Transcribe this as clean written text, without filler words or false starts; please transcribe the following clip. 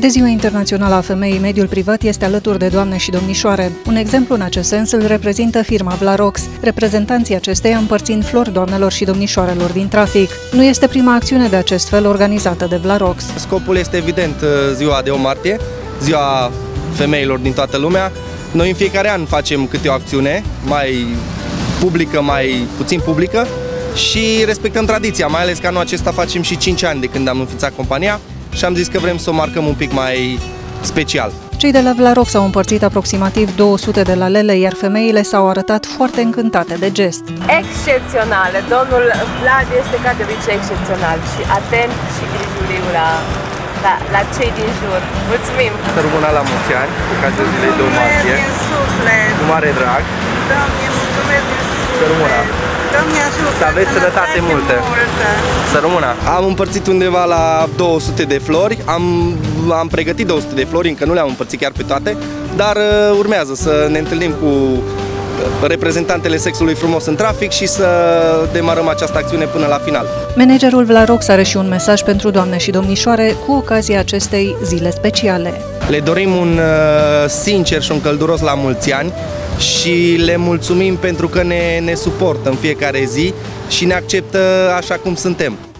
De Ziua Internațională a Femeii, mediul privat este alături de doamne și domnișoare. Un exemplu în acest sens îl reprezintă firma Vlarox, reprezentanții acesteia împărțind flori doamnelor și domnișoarelor din trafic. Nu este prima acțiune de acest fel organizată de Vlarox. Scopul este evident ziua de 8 martie, ziua femeilor din toată lumea. Noi în fiecare an facem câte o acțiune, mai publică, mai puțin publică, și respectăm tradiția, mai ales că anul acesta facem și 5 ani de când am înființat compania și am zis că vrem să o marcăm un pic mai special. Cei de la Vlarox au împărțit aproximativ 200 de lalele, iar femeile s-au arătat foarte încântate de gest. Excepționale! Domnul Vlad este ca de obicei excepțional și atent și grijuriu la cei din jur. Mulțumim! Să rămână la mulți ani, cu ocazia zilei de 8 martie. Din suflet! Cu mare drag! Doamne, mulțumesc din suflet! Să rămână! Doamne ajută! Să aveți sănătate multă! Să rămână! Am împărțit undeva la 200 de flori, am pregătit 200 de flori, încă nu le-am împărțit chiar pe toate, dar urmează să ne întâlnim cu reprezentantele sexului frumos în trafic și să demarăm această acțiune până la final. Managerul Vlarox are și un mesaj pentru doamne și domnișoare cu ocazia acestei zile speciale. Le dorim un sincer și un călduros la mulți ani și le mulțumim pentru că ne suportă în fiecare zi și ne acceptă așa cum suntem.